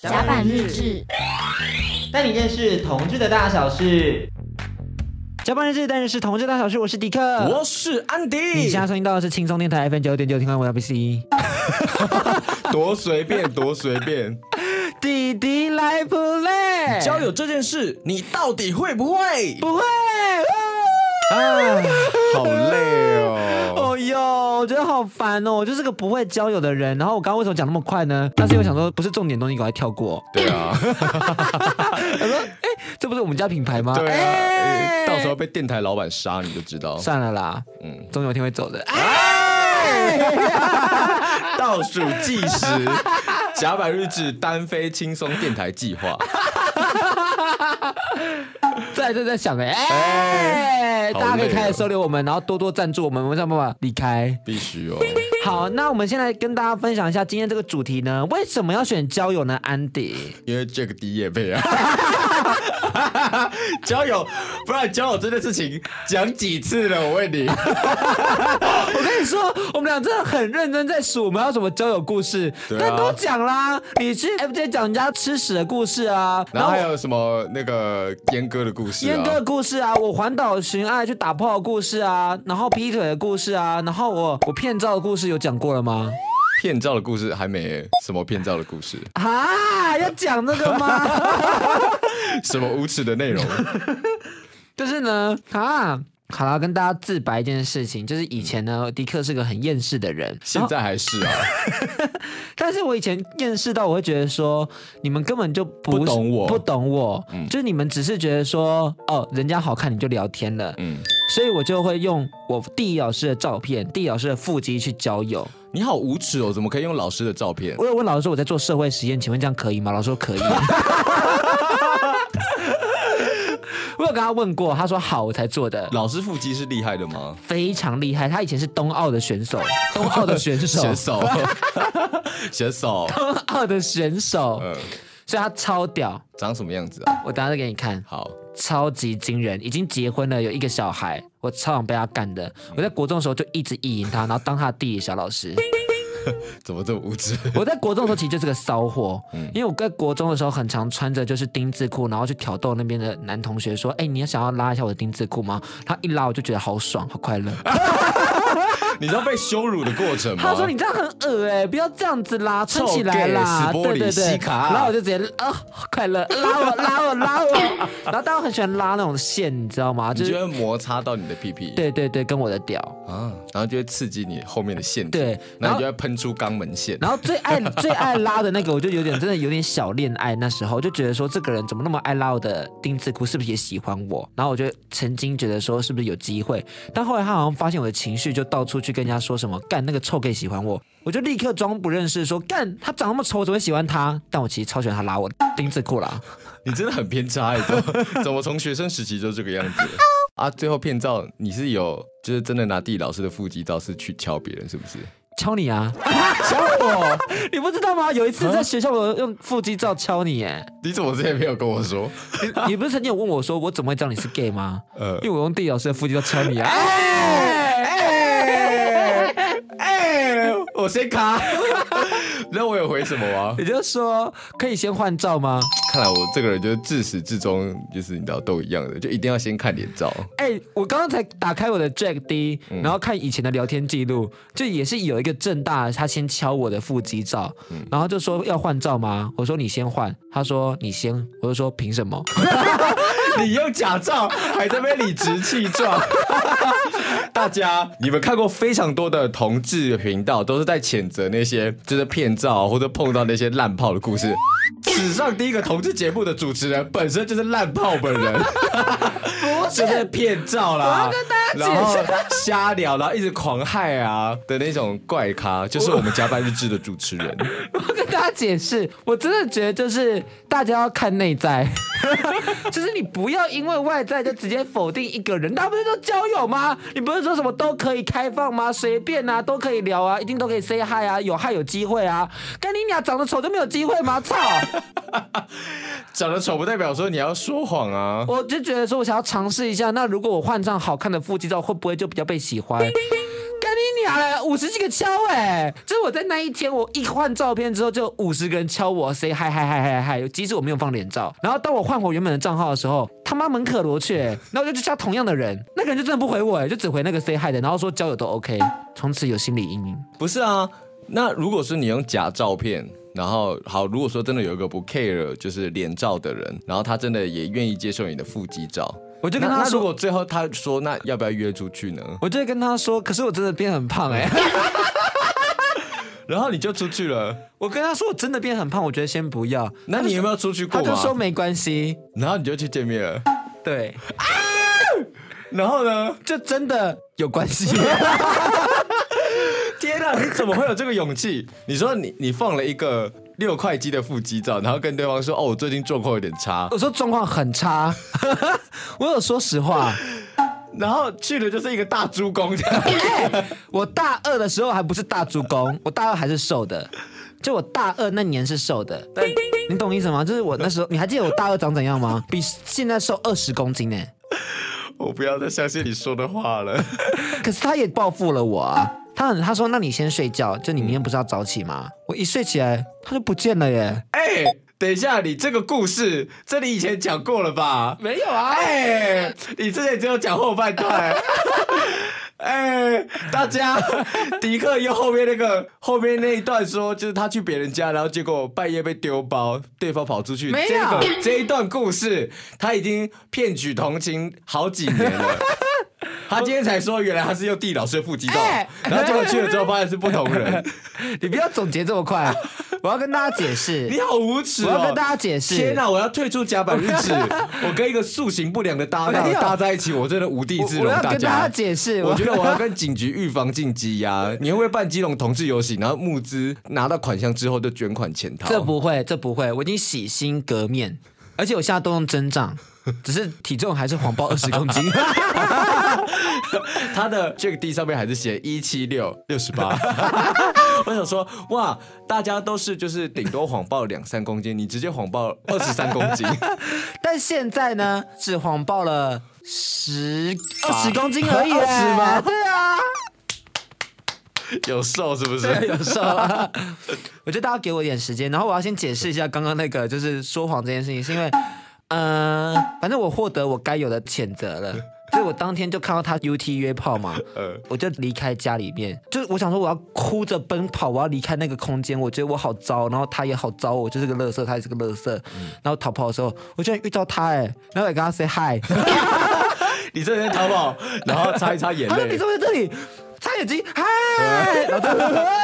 甲板日志， 带你认识同志的大小事。甲板日志，带你认识同志大小事。我是迪克， 我是安迪。 你现在收听到的是轻松电台 FM9.9，听完我要 BC。 多随便，多随便。 弟弟来不累？ 交友这件事，你到底会不会？ 不会。 好累哦。 哦哟，我觉得好烦哦！我就是个不会交友的人。然后我刚刚为什么讲那么快呢？但是因为想说不是重点东西，赶快跳过。 对啊。 他说：“这不是我们家品牌吗？” 对啊。到时候被电台老板杀你就知道。 算了啦，总有一天会走的。 倒数计时，甲板日志单飞轻松电台计划。 再想大家可以开始收留我们，然后多多赞助我们，我们想办法离开。 必须哦。 好，那我们现在跟大家分享一下今天这个主题呢，为什么要选交友呢？安迪， 因为 Jack D 业配啊。交友，不然交友这件事情讲几次了？我问你。 我跟你说，我们俩真的很认真在数我们要什么交友故事，但都讲啦。你去 FJ 讲人家吃屎的故事啊， 然后还有什么那个阉割的故事啊， 阉割的故事啊，我环岛寻爱去打炮的故事啊，然后劈腿的故事啊，然后我骗照的故事有讲过了吗？ 骗照的故事还没。什么骗照的故事啊？要讲这个吗？ 什么无耻的内容？ 就是呢，好了，跟大家自白一件事情，就是以前呢，迪克是个很厌世的人， 现在还是啊。 但是我以前厌世到我会觉得说，你们根本就不懂我，就是你们只是觉得说，哦，人家好看你就聊天了，所以我就会用我地理老师的照片、地理老师的腹肌去交友。 你好无耻哦！怎么可以用老师的照片？ 我有问老师说我在做社会实验，请问这样可以吗？老师说可以。我有跟他问过，他说好，我才做的。 老师腹肌是厉害的吗？ 非常厉害，他以前是冬奥的选手，冬奥的选手，所以他超屌。 长什么样子啊？ 我等下再给你看。 好， 超级惊人，已经结婚了，有一个小孩，我超想被他干的。我在国中的时候就一直意淫他，然后当他的地理小老师。 怎么这么无知？ 我在国中的时候其实就是个骚货，因为我在国中的时候很常穿着就是丁字裤，然后去挑逗那边的男同学说：“你要想要拉一下我的丁字裤吗？”他一拉我就觉得好爽，好快乐。 你知道被羞辱的过程吗？ 他说：“你这样很恶不要这样子啦，穿起来啦。”对，然后我就直接快乐，拉我，然后大家很喜欢拉那种线，你知道吗？ 就是会摩擦到你的屁屁。 对，跟我的屌啊，然后就会刺激你后面的线。 对， 然后你就会喷出肛门线。 然后最爱拉的那个，我就真的有点小恋爱，那时候就觉得说这个人怎么那么爱拉我的丁字裤，是不是也喜欢我？然后我就曾经觉得说是不是有机会，但后来他好像发现我的情绪，就到处去跟人家说什么干那个臭 gay 喜欢我，我就立刻装不认识说干他长那么丑，我怎么会喜欢他？但我其实超喜欢他拉我的丁字裤啦。 你真的很偏差怎么从学生时期就这个样子啊？最后骗照你是有就是真的拿地理老师的腹肌照是去敲别人是不是？ 敲你啊！敲我！你不知道吗？有一次在学校我用腹肌照敲你你怎么之前没有跟我说？ 你不是曾经有问我说我怎么会知道你是 gay 吗？因为我用地理老师的腹肌照敲你啊！ 我先卡。那我有回什么吗？ 你就说可以先换照吗？ 看来我这个人就是自始至终就是你知道都一样的，就一定要先看脸照。 我刚刚才打开我的 Jack D，然后看以前的聊天记录，就也是有一个正大他先敲我的腹肌照，然后就说要换照吗？我说你先换，他说你先，我就说凭什么？ 你用假照还在那边理直气壮。大家，你们看过非常多的同志频道，都是在谴责那些就是骗照或者碰到那些烂炮的故事。史上第一个同志节目的主持人本身就是烂炮本人，就是骗照啦，然后瞎聊，然后一直狂害啊的那种怪咖，就是我们甲板日志的主持人。 我跟大家解释，我真的觉得就是大家要看内在，就是你不要因为外在就直接否定一个人。他不是说交友吗？你不是说什么都可以开放吗？随便啊，都可以聊啊，一定都可以 say hi 啊，有害有机会啊。跟你俩长得丑就没有机会吗？操！ 长得丑不代表说你要说谎啊。 我就觉得说我想要尝试一下，那如果我换上好看的腹肌照，会不会就比较被喜欢？跟你打了50几个敲就是我在那一天，我一换照片之后，就50个人敲我 say 嗨嗨嗨嗨嗨，即使我没有放脸照。然后当我换回原本的账号的时候，他妈门可罗雀，然后我就加同样的人，那个人就真的不回我就只回那个 say hi 的，然后说交友都 OK， 从此有心理阴影。 不是啊，那如果是你用假照片。然后好，如果说真的有一个不 care 就是脸照的人，然后他真的也愿意接受你的腹肌照， 我就跟他说， 那如果最后他说那要不要约出去呢？ 我就会跟他说，可是我真的变很胖然后你就出去了。 我跟他说我真的变很胖，我觉得先不要。 那你有没有出去过吗？ 他就说没关系， 然后你就去见面了。 对然后呢， 就真的有关系。 天啊，你怎么会有这个勇气？你说你放了一个6块肌的腹肌照，然后跟对方说：“哦，我最近状况有点差。” 我说状况很差，我有说实话。 然后去的就是一个大猪公。 我大2的时候还不是大猪公，我大2还是瘦的。就我大2那年是瘦的，但你懂意思吗？就是我那时候，你还记得我大2长怎样吗？比现在瘦20公斤呢。 我不要再相信你说的话了。 可是他也报复了我啊。他说那你先睡觉，就你明天不是要早起吗？我一睡起来他就不见了耶。 等一下，你这个故事这里以前讲过了吧？ 没有啊。 你之前只有讲后半段。大家，迪克用后面那一段说，就是他去别人家，然后结果半夜被丢包，对方跑出去。 没有这一段故事，他已经骗取同情好几年了。他今天才说，原来他是用地老师的腹肌照，然后结果去了之后发现是不同人。 你不要总结这么快，我要跟大家解释。 你好无耻哦！ 我要跟大家解释。 天哪，我要退出甲板日志。我跟一个塑形不良的搭档搭在一起，我真的无地自容。 我要跟大家解释。 我觉得我要跟警局预防进羁押。你会不会办基隆同志游行，然后募资拿到款项之后就捐款潜逃？ 这不会，我已经洗心革面，而且我现在都用真账。只是体重还是谎报20公斤。 他的这个 D 上面还是写17668。我想说，哇，大家都是就是顶多谎报2-3公斤，你直接谎报23公斤。 但现在呢，只谎报了20公斤而已。 20吗？ 对啊。 有瘦是不是？ 对，有瘦。我觉得大家给我一点时间，然后我要先解释一下刚刚那个就是说谎这件事情，是因为反正我获得我该有的谴责了。所以我当天就看到他 UT 约炮嘛，我就离开家里面，就是我想说我要哭着奔跑，我要离开那个空间，我觉得我好糟，然后他也好糟，我就是个垃圾，他也是个垃圾。然后逃跑的时候，我居然遇到他然后也跟他 say hi。 你这人逃跑，然后擦一擦眼泪。 他说你怎么在这里？擦眼睛，嗨，然后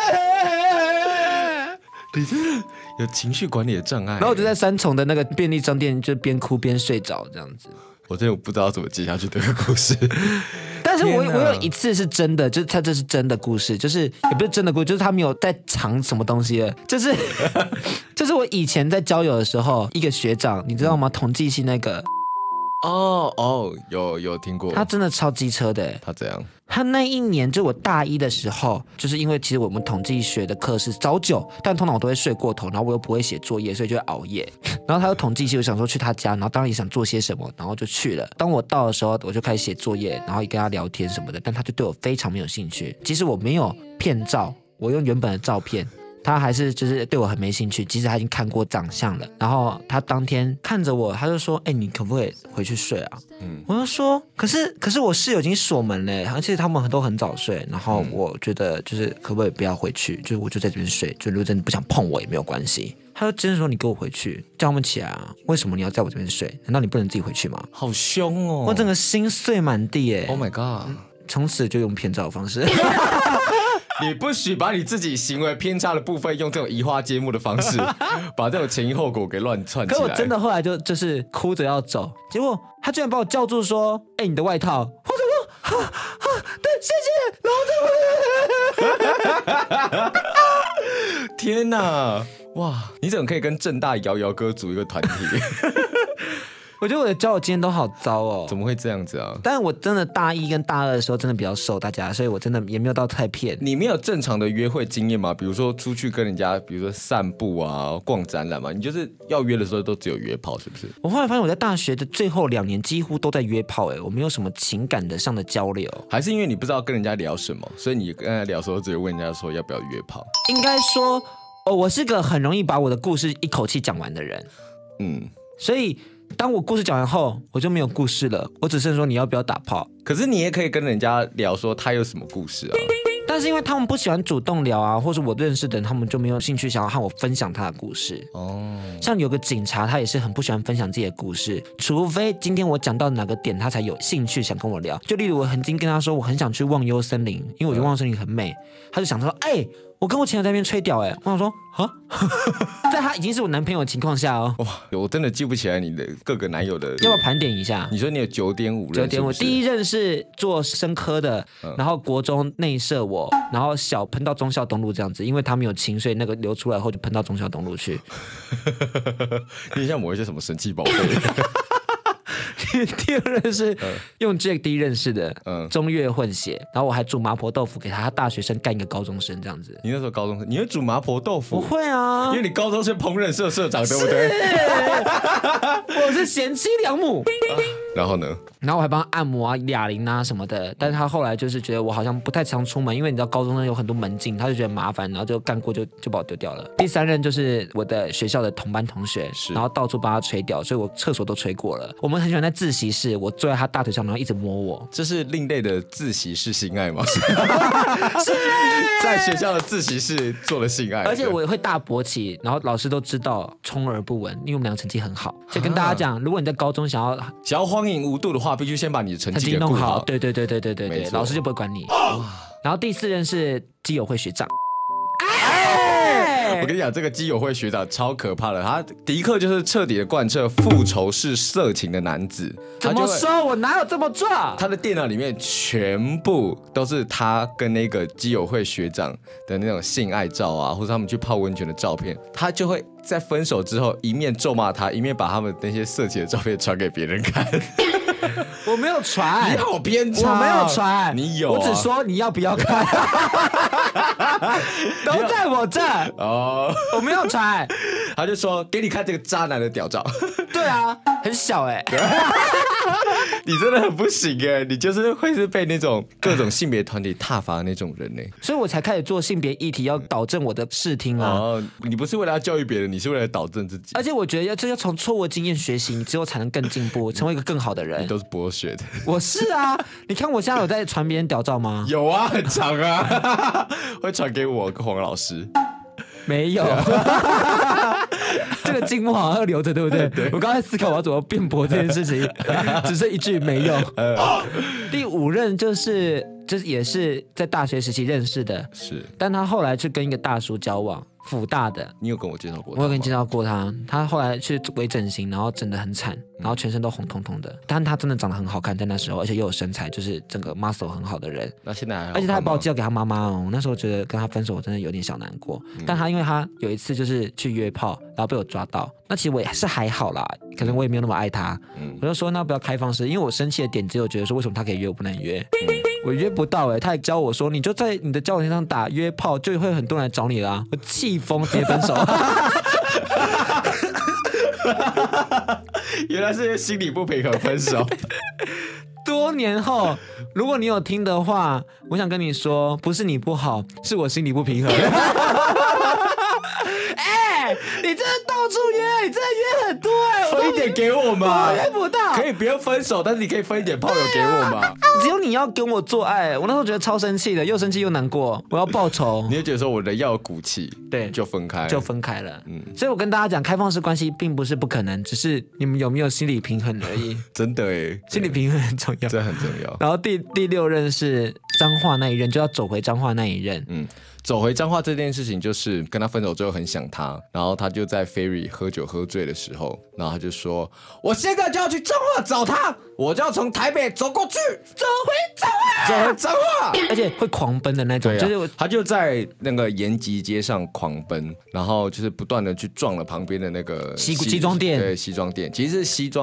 你真的有情绪管理的障碍。 然后我就在3重的那个便利商店，就边哭边睡着这样子。 我真的不知道怎么接下去这个故事。 但是我有一次是真的，就是他这是真的故事，就是也不是真的故事，就是他没有在藏什么东西了，就是我以前在交友的时候，一个学长，你知道吗？统计系那个。 有听过。 他真的超机车的。 他怎样？ 他那一年就我大1的时候，就是因为其实我们统计学的课是早9，但通常我都会睡过头，然后我又不会写作业，所以就会熬夜。然后他有统计系，我想说去他家，然后当然也想做些什么，然后就去了。当我到的时候，我就开始写作业，然后也跟他聊天什么的，但他就对我非常没有兴趣。即使我没有骗照，我用原本的照片。他还是就是对我很没兴趣，即使他已经看过长相了。然后他当天看着我，他就说：“你可不可以回去睡啊？”我就说：“可是我室友已经锁门了，而且他们都很早睡。然后我觉得就是可不可以不要回去？就是我就在这边睡，就如果真的不想碰我也没有关系。”他就真的说：“你给我回去，叫他们起来啊！为什么你要在我这边睡？难道你不能自己回去吗？” 好凶哦！ 我整个心碎满地哎 ！Oh my god！ 从此就用骗照的方式。 你不许把你自己行为偏差的部分用这种移花接木的方式，把这种前因后果给乱串起来。 可我真的后来就是哭着要走，结果他居然把我叫住说：“你的外套。”我说：“对，谢谢。”然后天哪，哇！你怎么可以跟政大摇摇哥组一个团体？ 我觉得我的交友经验都好糟哦。 怎么会这样子啊？ 但是我真的大一跟大二的时候真的比较瘦，大家，所以我真的也没有到太骗。 你没有正常的约会经验吗？比如说出去跟人家，比如说散步啊、逛展览嘛，你就是要约的时候都只有约炮，是不是？ 我后来发现我在大学的最后2年几乎都在约炮，我没有什么情感的上的交流。 还是因为你不知道跟人家聊什么，所以你跟人家聊的时候只有问人家说要不要约炮？ 应该说，我是个很容易把我的故事一口气讲完的人。所以当我故事讲完后，我就没有故事了，我只剩说你要不要打炮。 可是你也可以跟人家聊说他有什么故事啊。 但是因为他们不喜欢主动聊啊，或是我认识的人，他们就没有兴趣想要和我分享他的故事。像有个警察，他也是很不喜欢分享自己的故事，除非今天我讲到哪个点，他才有兴趣想跟我聊。就例如我曾经跟他说，我很想去忘忧森林，因为我觉得忘忧森林很美，他就想说，我跟我前男友在那边吹屌，我想说，在他已经是我男朋友的情况下哦。 哇，我真的记不起来你的各个男友的， 要不要盘点一下？ 你说你有9.5任 ，9.5，第一任是做生科的，然后国中内射我，然后小喷到忠孝东路这样子，因为他没有亲，所以那个流出来后就喷到忠孝东路去。 你像某一些什么神奇宝贝。 第二任是用 Jack D 认识的，中越混血，然后我还煮麻婆豆腐给他，他大学生干一个高中生这样子。 你那时候高中生，你会煮麻婆豆腐？ 我会啊， 因为你高中是烹饪社社长，对不对？ 我是贤妻良母。 然后呢？ 然后我还帮他按摩啊、哑铃啊什么的，但是他后来就是觉得我好像不太常出门，因为你知道高中生有很多门禁，他就觉得麻烦，然后就干过就把我丢掉了。第三任就是我的学校的同班同学，然后到处帮他吹掉，所以我厕所都吹过了。我们很喜欢在自习室，我坐在他大腿上，然后一直摸我。 这是另类的自习室性爱吗？是在学校的自习室做了性爱， 而且我也会大勃起，然后老师都知道，充耳不闻，因为我们两个成绩很好。所以跟大家讲，如果你在高中想要荒淫无度的话，必须先把你的成绩弄好。 对，老师就不会管你。然后第四任是基友会学长。 我跟你讲，这个基友会学长超可怕的，他迪克就是彻底的贯彻复仇式色情的男子。 怎么说？我哪有这么做？ 他的电脑里面全部都是他跟那个基友会学长的那种性爱照啊，或者他们去泡温泉的照片，他就会在分手之后一面咒骂他，一面把他们那些色情的照片传给别人看。 我没有传， 你好偏差， 我没有传， 你有、啊， 我只说你要不要看，都在我这哦，我没有传， 他就说给你看这个渣男的屌照， 对啊，很小你真的很不行你就是会是被那种各种性别团体挞伐的那种人所以我才开始做性别议题，要导正我的视听啊。 你不是为了要教育别人，你是为了导正自己。 而且我觉得要从错误经验学习，你之后才能更进步，成为一个更好的人。 你都是剥削的。 我是啊，你看我现在有在传别人屌照吗？ 有啊，很长啊，会传给我跟黄老师。 没有，这个静默好像要留着，对不对？对，我刚才思考我要怎么辩驳这件事情，只剩一句没有。第五任就是也是在大学时期认识的， 是， 但他后来去跟一个大叔交往。辅大的， 你有跟我介绍过他吗？ 我有跟你介绍过他，他后来去微整形，然后整得很惨，然后全身都红彤彤的，但他真的长得很好看，在那时候，而且又有身材，就是整个 muscle 很好的人。 那现在还好， 而且他还把我介绍给他妈妈哦，那时候觉得跟他分手，我真的有点小难过。但他因为他有一次就是去约炮，然后被我抓到，那其实我也是还好啦，可能我也没有那么爱他，我就说那不要开放式，因为我生气的点只有觉得说为什么他可以约我不能约。我约不到他还教我说，你就在你的交友软件上打约炮，就会很多人来找你啦。我气疯，直接分手。 原来是心理不平衡分手。 多年后，如果你有听的话，我想跟你说，不是你不好，是我心理不平衡。你真的到处约，你真的约很多分一点给我嘛， 我约不到。 可以不用分手，但是你可以分一点炮友给我嘛。 只有你要跟我做爱，我那时候觉得超生气的，又生气又难过，我要报仇。 你就觉得说我人要有骨气， 对， 就分开了。所以我跟大家讲，开放式关系并不是不可能，只是你们有没有心理平衡而已。 真的心理平衡很重要， 这很重要。 然后第六任是彰化那一任，就要走回彰化那一任。 走回彰化这件事情，就是跟他分手之后很想他，然后他就在 ferry 喝酒喝醉的时候，然后他就说：“我现在就要去彰化找他，我就要从台北走过去， 走回彰化， 而且会狂奔的那种。”就是他就在那个延吉街上狂奔，然后就是不断的去撞了旁边的那个西装店， 对，西装店其实是西装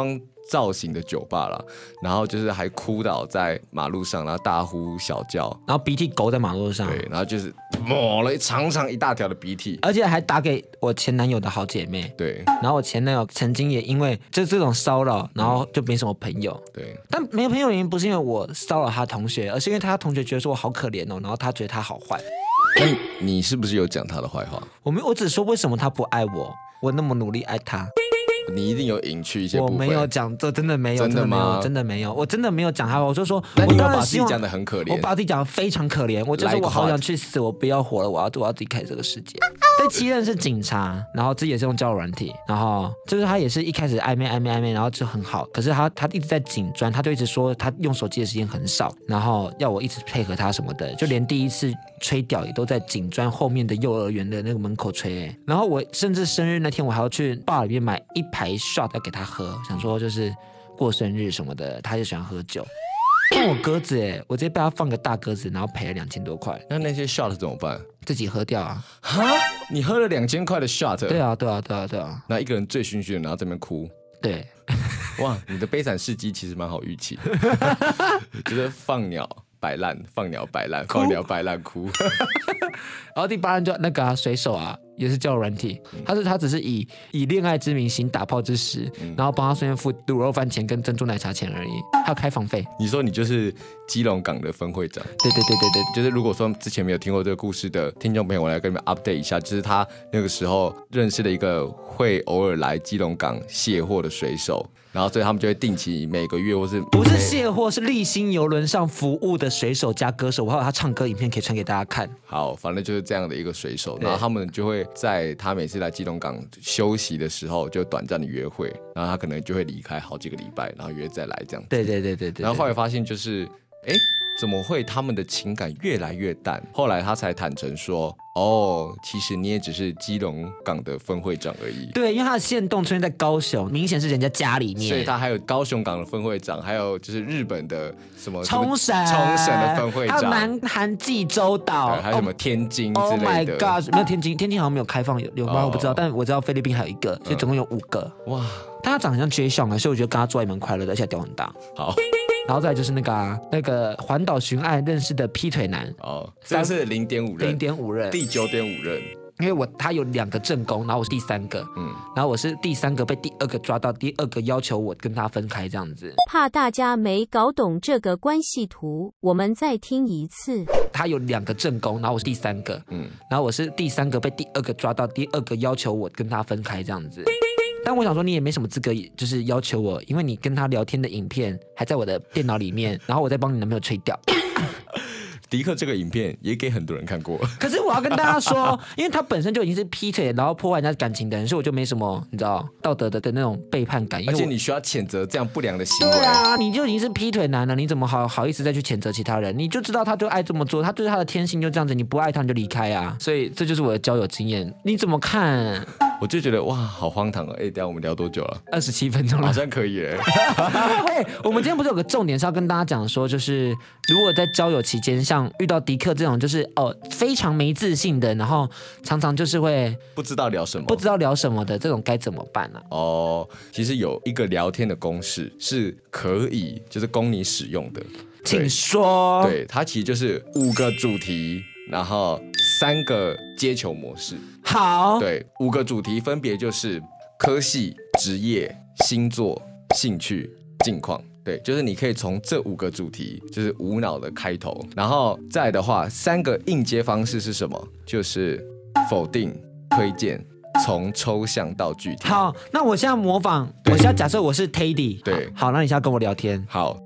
造型的酒吧啦，然后就是还哭倒在马路上，然后大呼小叫， 然后鼻涕狗在马路上， 对，然后就是抹了长长一大条的鼻涕， 而且还打给我前男友的好姐妹。 对， 然后我前男友曾经也因为就这种骚扰，然后就没什么朋友。 对， 但没有朋友原因不是因为我骚扰他同学，而是因为他同学觉得说我好可怜哦，然后他觉得他好坏。 那你是不是有讲他的坏话？ 我只说为什么他不爱我，我那么努力爱他。 你一定有隐去一些部分。 我没有讲，这真的没有， 真的吗？ 真的没有，我真的没有讲他。我就说， 那你有我当然把自己讲的很可怜， 我把自己讲的非常可怜。我就说我好想去死，我不要活了，我要自己开这个世界。但7任是警察，然后自己也是用交友软体，然后就是他也是一开始暧昧，然后就很好，可是他一直在紧专，他就一直说他用手机的时间很少，然后要我一直配合他什么的，就连第一次吹屌也都在警专后面的幼儿园的那个门口吹。然后我甚至生日那天我还要去 bar 里面买一排 shot 要给他喝，想说就是过生日什么的，他就喜欢喝酒。放我鸽子哎，我直接被他放个大鸽子，然后赔了2000多块。 那些 shot 怎么办？ 自己喝掉啊！ 哈，你喝了2000块的 shot？ 对啊。 那一个人醉醺醺的，然后在那边哭。 对， 哇，你的悲惨事迹其实蛮好预期的，就是放鸟摆烂，放鸟摆烂，放鸟摆烂哭。 然后第8任就那个水手啊，也是交友软体，他只是以恋爱之名行打炮之实，然后帮他顺便付卤肉饭钱跟珍珠奶茶钱而已，还有开房费。 你说你就是基隆港的分会长？ 对， 就是如果说之前没有听过这个故事的听众朋友，我来跟你们 update 一下，就是他那个时候认识了一个会偶尔来基隆港卸货的水手。然后所以他们就会定期每个月或是不是卸货，是立新邮轮上服务的水手加歌手，我还有他唱歌影片可以传给大家看。 好，反正就是这样的一个水手，然后他们就会在他每次来基隆港休息的时候就短暂的约会，然后他可能就会离开好几个礼拜，然后约再来这样子。 对。 然后后来发现就是，哎，怎么会他们的情感越来越淡？后来他才坦诚说，哦，其实你也只是基隆港的分会长而已。 对，因为他的限动出现在高雄，明显是人家家里面， 所以他还有高雄港的分会长，还有就是日本的什么冲绳的分会长， 还有南韩济州岛， 还有什么天津之类的。 Oh my god， 没有天津好像没有开放，有吗？我不知道，但我知道菲律宾还有一个，所以总共有5个。哇，但他长得像 Jay Sean 啊，所以我觉得跟他做爱蛮快乐的，而且屌很大。 好。 然后再来就是那个环岛寻爱认识的劈腿男这是0.5任 ，0.5任， 第9.5任。 因为他有2个正宫，然后我是第3个，然后我是第3个被第2个抓到，第2个要求我跟他分开这样子。 怕大家没搞懂这个关系图，我们再听一次。 他有2个正宫，然后我是第3个，然后我是第3个被第2个抓到，第2个要求我跟他分开这样子。但我想说，你也没什么资格，就是要求我，因为你跟他聊天的影片还在我的电脑里面，然后我再帮你男朋友吹掉。 迪克这个影片也给很多人看过， 可是我要跟大家说，因为他本身就已经是劈腿，然后破坏人家感情的人，所以我就没什么你知道道德的那种背叛感。 而且你需要谴责这样不良的行为。 对啊，你就已经是劈腿男了，你怎么好意思再去谴责其他人？你就知道他就爱这么做，他就是他的天性就这样子，你不爱他你就离开啊。所以这就是我的交友经验，你怎么看？ 我就觉得哇，好荒唐哦！等一下我们聊多久了 ？27分钟了， 好像可以耶。 我们今天不是有个重点是要跟大家讲说，就是如果在交友期间，像遇到迪克这种就是非常没自信的，然后常常就是会不知道聊什么的这种该怎么办呢？ 其实有一个聊天的公式是可以就是供你使用的， 请说。 对，它其实就是5个主题，然后3个接球模式。 好， 对，5个主题分别就是科系、职业、星座、兴趣、近况。对，就是你可以从这5个主题，就是无脑的开头，然后再来的话，3个应接方式是什么？就是否定、推荐，从抽象到具体。 好，那我现在模仿，我现在假设我是 Teddy。 对， 好，那你现在跟我聊天。 好。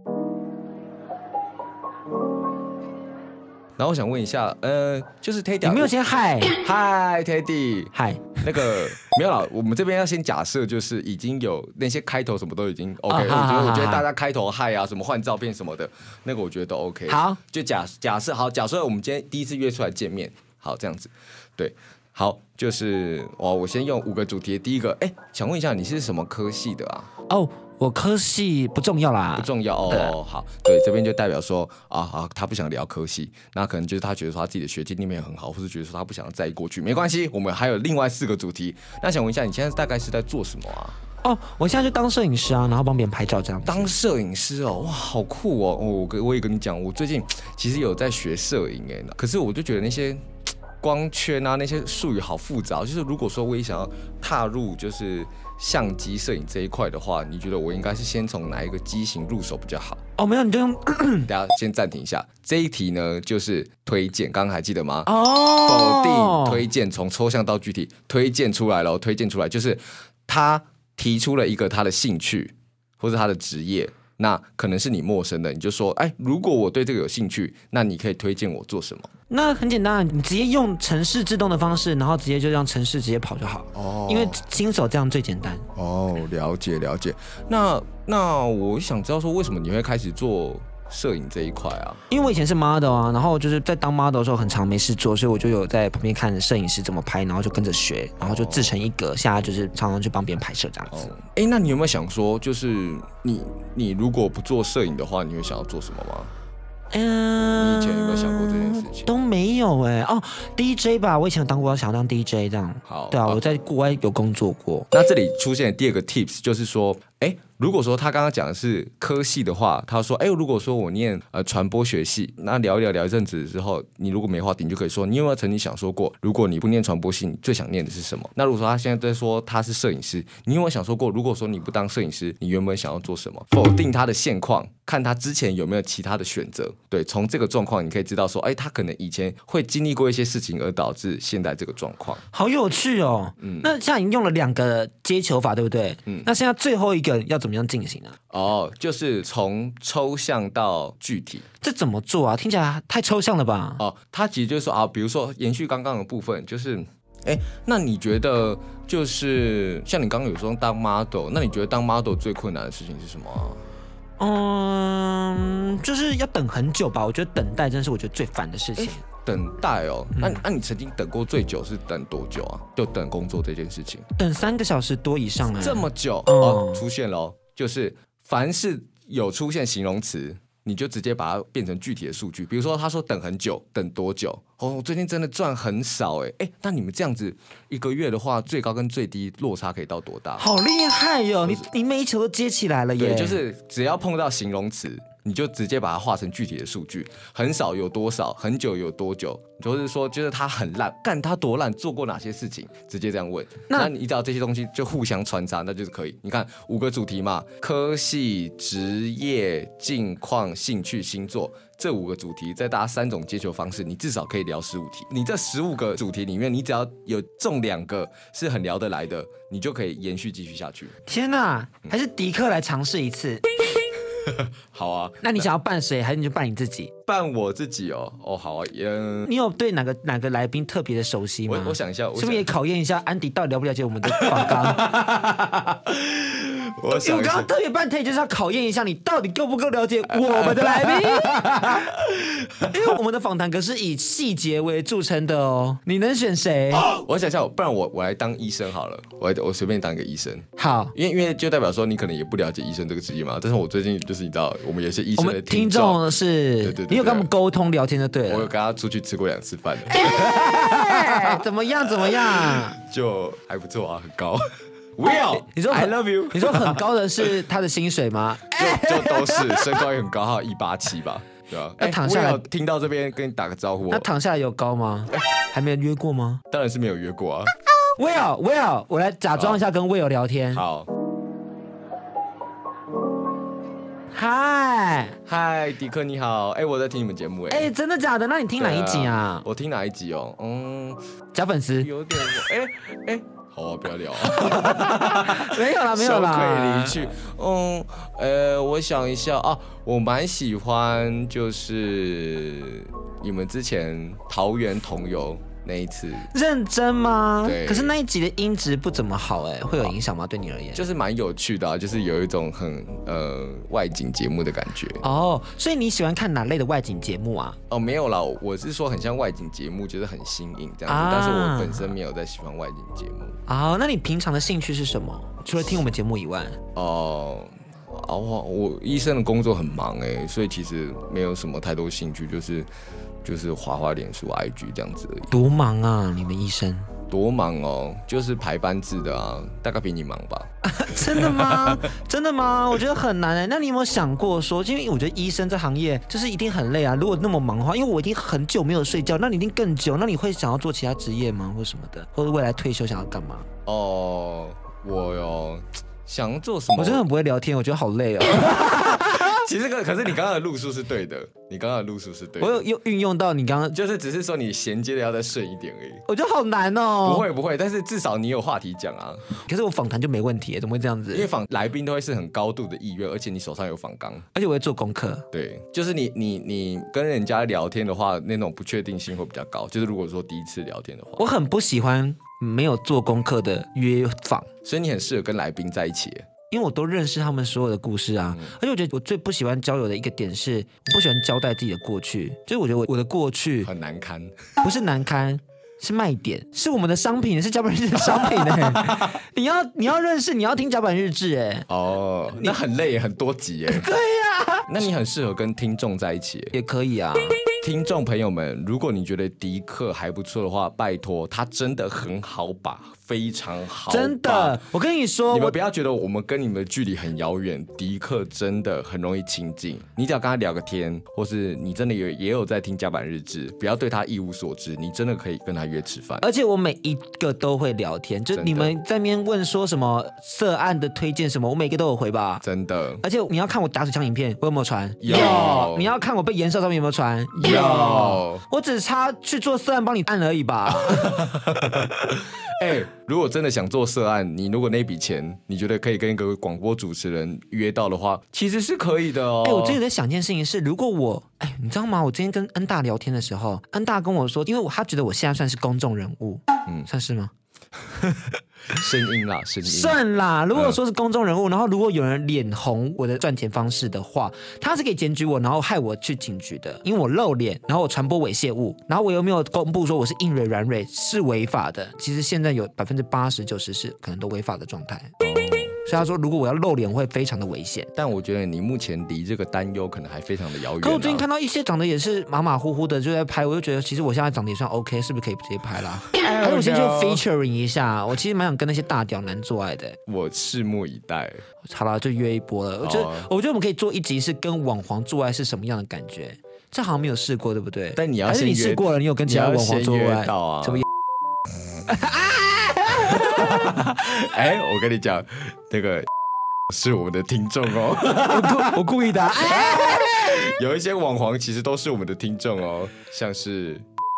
然后我想问一下，就是 Teddy， 你没有先嗨 Teddy， 嗨， 那个没有啦，我们这边要先假设，就是已经有那些开头什么都已经 OK，我觉得大家开头嗨啊，什么换照片什么的，那个我觉得都 OK。 好， 就假设我们今天第一次约出来见面，好这样子，对，好，就是我先用5个主题，第一个，想问一下你是什么科系的啊？ 我科系不重要啦， 不重要好，对，这边就代表说他不想聊科系，那可能就是他觉得说他自己的学经历没有很好，或是觉得说他不想在意过去，没关系，我们还有另外4个主题。那想问一下，你现在大概是在做什么啊？ 哦，我现在就当摄影师啊，然后帮别人拍照这样子。 当摄影师哦，哇，好酷哦！我也跟你讲，我最近其实有在学摄影哎，可是我就觉得那些光圈啊那些术语好复杂，就是如果说我也想要踏入就是相机摄影这一块的话，你觉得我应该是先从哪一个机型入手比较好？ 哦，没有，你就用等一下先暂停一下，这一题呢就是推荐，刚刚还记得吗？ 哦， 否定推荐，从抽象到具体，推荐出来了，推荐出来就是他提出了一个他的兴趣或者他的职业。那可能是你陌生的，你就说，哎，如果我对这个有兴趣，那你可以推荐我做什么？ 那很简单，你直接用程式自动的方式，然后直接就让程式直接跑就好。哦，因为新手这样最简单。 哦，了解了解。那我想知道说，为什么你会开始做摄影这一块啊？ 因为我以前是 model 啊，然后就是在当 model 的时候很常没事做，所以我就有在旁边看摄影师怎么拍，然后就跟着学，然后就自成一格。现在就是常常去帮别人拍摄这样子。 哎，那你有没有想说，就是你如果不做摄影的话，你会想要做什么吗？你以前有没有想过这件事情？ 都没有哎。哦 ，DJ 吧，我以前有当过，想要当 DJ 这样。 好， 对啊，我在国外有工作过。 那这里出现的第二个 tips 就是说，哎，如果说他刚刚讲的是科系的话，他说，哎，如果说我念传播学系，那聊一阵子之后，你如果没话题，你就可以说，你有没有曾经想说过，如果你不念传播系，你最想念的是什么？那如果说他现在在说他是摄影师，你有没有想说过，如果说你不当摄影师，你原本想要做什么？否定他的现况，看他之前有没有其他的选择。对，从这个状况你可以知道说，哎，他可能以前会经历过一些事情，而导致现在这个状况。 好有趣哦。那现在已经用了2个接球法，对不对？那现在最后一个要怎么样进行呢？ 哦，就是从抽象到具体。 这怎么做啊？听起来太抽象了吧？ 哦，他其实就是说啊，比如说延续刚刚的部分，就是哎，那你觉得就是像你刚刚有说当 model， 那你觉得当 model 最困难的事情是什么啊？ 就是要等很久吧。我觉得等待真是我觉得最烦的事情。 等待哦，那你曾经等过最久是等多久啊？就等工作这件事情， 等3个小时多以上哎， 这么久哦，出现了，就是凡是有出现形容词，你就直接把它变成具体的数据。比如说他说等很久，等多久？哦，我最近真的赚很少哎，那你们这样子1个月的话，最高跟最低落差可以到多大？ 好厉害哟！你每一球都接起来了耶！ 对，就是只要碰到形容词，你就直接把它化成具体的数据。很少有多少，很久有多久，就是说，就是他很烂，干他多烂，做过哪些事情，直接这样问。那你只要这些东西就互相穿插，那就是可以。你看5个主题嘛，科系、职业、近况、兴趣、星座。这5个主题，再搭3种接球方式，你至少可以聊15题。你这15个主题里面，你只要有中2个是很聊得来的，你就可以延续继续下去。 天哪，还是迪克来尝试一次。 好啊， 那你想要扮谁，还是你就扮你自己？ 扮我自己哦。哦，好啊。 你有对哪个来宾特别的熟悉吗？ 我想一下， 是不是也考验一下安迪到底了不了解我们的访纲？我刚刚特别扮Tay就是要考验一下你到底够不够了解我们的来宾，因为我们的访谈可是以细节为著称的哦。你能选谁？ 我想一下，不然我来当医生好了，我随便当一个医生。 好， 因为就代表说你可能也不了解医生这个职业嘛。但是我最近就是你知道，我们有些医生的听众是， 对， 你有跟他们沟通聊天就对了。 我有跟他出去吃过2次饭的。 怎么样？ 就还不错啊，很高。Will， 你说 I love you， 你说很高的是他的薪水吗？ 就都是，身高也很高，还有187吧，对吧？ 那躺下来， 听到这边跟你打个招呼。 那躺下来有高吗？还没有约过吗？ 当然是没有约过啊。 Will， 我来假装一下跟 Will 聊天。 好。嗨，迪克你好，我在听你们节目真的假的？那你听哪一集啊？ 我听哪一集哦？ 假粉丝有点好啊，不要聊。 没有啦。 可以离去。我想一下啊，我蛮喜欢就是你们之前桃园同游那一次。 认真吗？ 对。 可是那一集的音质不怎么好会有影响吗？对你而言？ 就是蛮有趣的就是有一种很外景节目的感觉。 所以你喜欢看哪类的外景节目啊？ 没有啦，我是说很像外景节目，就是很新颖这样子。但是我本身没有在喜欢外景节目。 那你平常的兴趣是什么？除了听我们节目以外？ 我医生的工作很忙所以其实没有什么太多兴趣，就是滑脸书 IG 这样子而已。 多忙啊，你们医生？ 多忙哦，就是排班制的啊，大概比你忙吧。 真的吗？真的吗？我觉得很难哎。那你有没有想过说，因为我觉得医生这行业就是一定很累啊。如果那么忙的话，因为我已经很久没有睡觉，那你一定更久。那你会想要做其他职业吗，或什么的，或者未来退休想要干嘛？ 哦，我有想做什么？ 我真的很不会聊天，我觉得好累哦。 其实可是你刚刚的路数是对的， 我有运用到你刚刚， 就是只是说你衔接的要再顺一点而已。 我觉得好难哦。 不会，但是至少你有话题讲啊。 可是我访谈就没问题，怎么会这样子？ 因为来宾都会是很高度的意愿，而且你手上有访纲， 而且我会做功课。 对，就是你跟人家聊天的话，那种不确定性会比较高。就是如果说第一次聊天的话， 我很不喜欢没有做功课的约访， 所以你很适合跟来宾在一起。 因为我都认识他们所有的故事啊，而且我觉得我最不喜欢交友的一个点是，我不喜欢交代自己的过去，就是我觉得我的过去很难堪， 不是难堪，是卖点，是我们的商品，是甲板日志的商品哎。你要认识，你要听甲板日志哎。 哦，那很累，很多集哎。 对呀， 那你很适合跟听众在一起， 也可以啊。 听众朋友们，如果你觉得迪克还不错的话，拜托，他真的很好把，非常好把。 真的，我跟你说， 你们不要觉得我们跟你们的距离很遥远，迪克真的很容易亲近。你只要跟他聊个天，或是你真的也有在听甲板日志，不要对他一无所知，你真的可以跟他约吃饭。 而且我每一个都会聊天，就你们在那边问说什么涉案的推荐什么，我每个都有回吧。 真的。 而且你要看我打水枪影片，我有没有传？ 有。 你要看我被延烧照片有没有传？ 有。 我只差去做涉案帮你按而已吧。 如果真的想做涉案，你如果那笔钱你觉得可以跟一个广播主持人约到的话，其实是可以的哦。 我最近在想一件事情是，如果我你知道吗？我今天跟恩大聊天的时候，恩大跟我说，因为他觉得我现在算是公众人物，算是吗？ 声音啦， 算啦。如果说是公众人物，然后如果有人脸红我的赚钱方式的话，他是可以检举我，然后害我去警局的，因为我露脸，然后我传播猥亵物，然后我又没有公布说我是硬蕊软蕊，是违法的。其实现在有80%-90%是可能都违法的状态。所以他说，如果我要露脸会非常的危险。 但我觉得你目前离这个担忧可能还非常的遥远。 可我最近看到一些长得也是马马虎虎的就在拍，我就觉得其实我现在长得也算 OK， 是不是可以直接拍啦？还是我先去 featuring 一下？我其实蛮想跟那些大屌男做爱的。 我拭目以待。 好了，就约一波了。我觉得我们可以做一集是跟网黄做爱是什么样的感觉。这好像没有试过，对不对？ 但你要还是你试过了？你有跟其他网黄做爱到啊？ 什么？ 我跟你讲，那个是我们的听众哦。 我故意的。 有一些网黄其实都是我们的听众哦，像是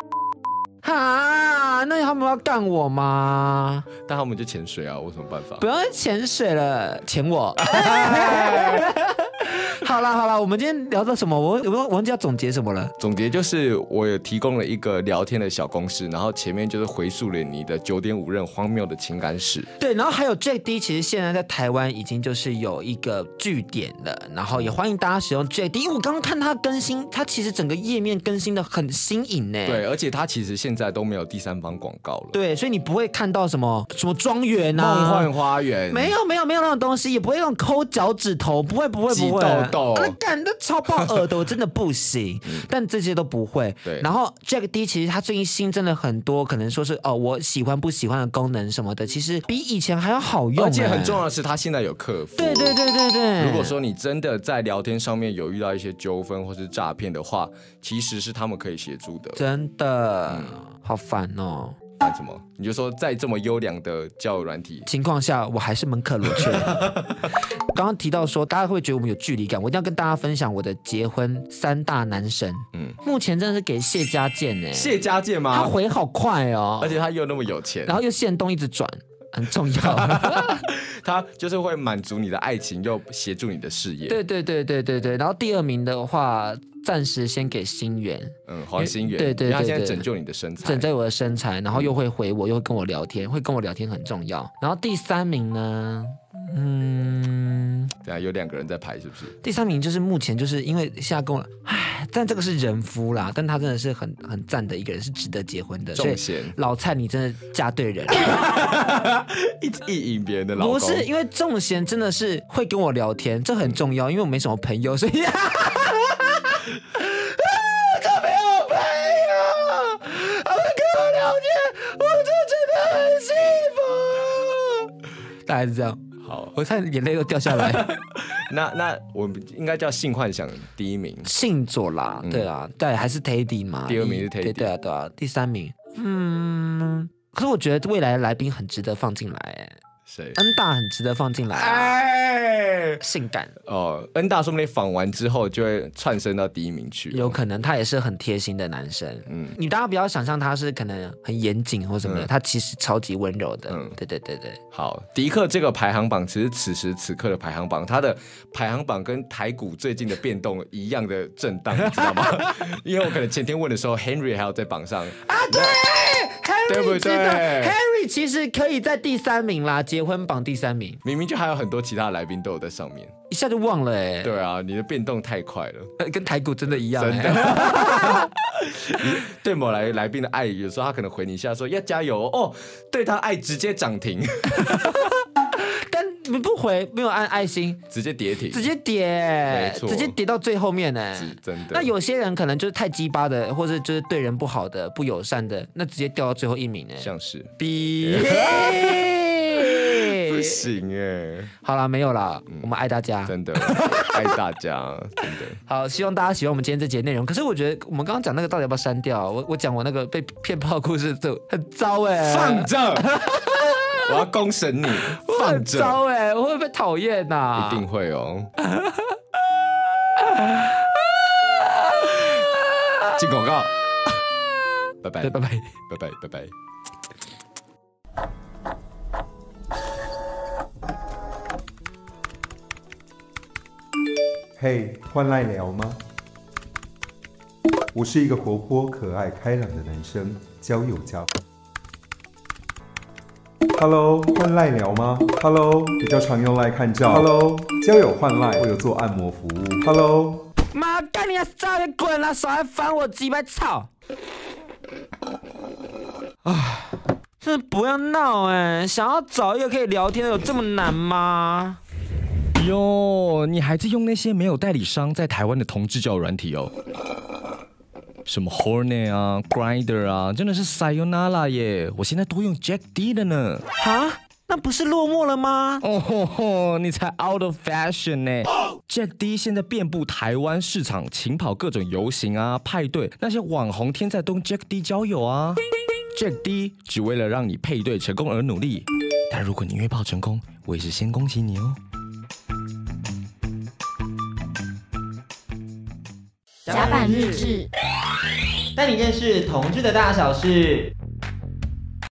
那他们要干我吗？ 但他们就潜水啊，我有什么办法？ 不要再潜水了，潜我。好啦，我们今天聊到什么？我忘记要总结什么了。 总结就是我有提供了一个聊天的小公式，然后前面就是回溯了你的9.5任荒谬的情感史。 对，然后还有 Jack D， 其实现在在台湾已经就是有一个据点了，然后也欢迎大家使用 Jack D， 因为我刚刚看他更新，他其实整个页面更新的很新颖呢。 对，而且他其实现在都没有第三方广告了。 对，所以你不会看到什么庄园啊、 梦幻花园， 没有那种东西，也不会那种抠脚趾头，不会。 挤痘痘， 干的超爆耳的，我真的不行。但这些都不会。 对。 然后 Jack D 其实他最近新增了很多，可能说是我喜欢不喜欢的功能什么的，其实比以前还要好用。 而且很重要的是，他现在有客服。 对。 如果说你真的在聊天上面有遇到一些纠纷或是诈骗的话，其实是他们可以协助的。 真的，好烦哦。 烦什么？你就说在这么优良的交友软体情况下，我还是门可罗雀。刚刚提到说，大家会觉得我们有距离感，我一定要跟大家分享我的结婚3大男神。目前真的是给谢家健哎， 谢家健吗？ 他回好快哦， 而且他又那么有钱， 然后又限动一直转。很重要。 他就是会满足你的爱情，又协助你的事业。 对。然后第2名的话，暂时先给新源， 黄新源， 对， 因为他现在拯救你的身材， 拯救我的身材，然后又会回我，又会跟我聊天，会跟我聊天很重要。然后第3名呢， 对啊，有2个人在排，是不是？ 第3名就是目前就是因为现在跟我，但这个是人夫啦，但他真的是很赞的一个人，是值得结婚的。 仲贤， 老蔡你真的嫁对人了。 意淫别人的老公， 不是因为仲贤真的是会跟我聊天，这很重要，因为我没什么朋友，所以。大概是这样。 好， 好， 我看眼泪都掉下来。 那我们应该叫性幻想第一名， 信左啦，对啊，对，还是 Teddy 嘛， 第2名是 Teddy， 对啊，第3名，可是我觉得未来的来宾很值得放进来， 谁？ 恩大很值得放进来，性感哦，恩大说不定访完之后就会窜升到第1名去， 有可能他也是很贴心的男生。你大家不要想象他是可能很严谨或什么的，他其实超级温柔的。对。 好，迪克这个排行榜其实此时此刻的排行榜，它的排行榜跟台股最近的变动一样的震荡，你知道吗？因为我可能前天问的时候 ，Henry 还有在榜上啊， 对。 对不对 ？Harry 其实可以在第3名啦，结婚榜第3名， 明明就还有很多其他来宾都有在上面， 一下就忘了对啊，你的变动太快了， 跟台股真的一样真的。对某来宾的爱，有时候他可能回你一下说要加油哦，对他爱直接涨停。 但你不回，没有按爱心， 直接跌停， 直接跌， 没错， 直接跌到最后面呢。 真的。 那有些人可能就是太鸡巴的，或者就是对人不好的、不友善的，那直接掉到最后1名呢。 像是不行好啦，没有啦，我们爱大家， 真的爱大家，真的。 好，希望大家喜欢我们今天这节内容。可是我觉得我们刚刚讲那个到底要不要删掉？我讲我那个被骗炮的故事，就很糟放着。我要公审你，放着。 糟我会不会被讨厌呐？ 一定会哦。进广告，拜拜， 拜拜， 拜拜，拜拜。 嘿，换赖聊吗？我是一个活泼、可爱、开朗的男生，交友家。Hello， 换赖聊吗 ？Hello， 比较常用赖看照。Hello， 交友换赖，我有做按摩服务。Hello， 妈干你啊！早点滚啦！少来烦我鸡巴操！啊，真的不要闹想要找一个可以聊天的，有这么难吗？ 哟，你还在用那些没有代理商在台湾的同志交友软体哦？什么 Hornet 啊 ，Grindr 啊，真的是 Sayonara 耶！我现在都用 Jack D 的呢。 哈？那不是落寞了吗？ 哦吼吼，你才 out of fashion 呢！Jack D 现在遍布台湾市场，勤跑各种游行啊、派对，那些网红天才都用 Jack D 交友啊。Jack D 只为了让你配对成功而努力，但如果你约炮成功，我也是先恭喜你哦。 甲板日志， 带你认识同志的大小事。